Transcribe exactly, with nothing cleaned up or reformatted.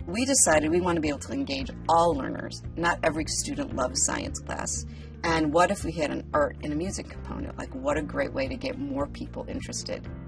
we decided we want to be able to engage all learners. Not every student loves science class. And what if we had an art and a music component? Like, what a great way to get more people interested.